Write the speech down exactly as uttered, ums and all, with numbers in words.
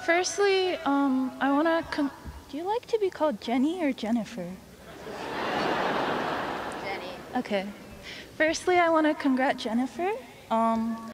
Firstly, um, I want to. Con- Do you like to be called Jenny or Jennifer? Jenny. Okay. Firstly, I want to congrat Jennifer. Um,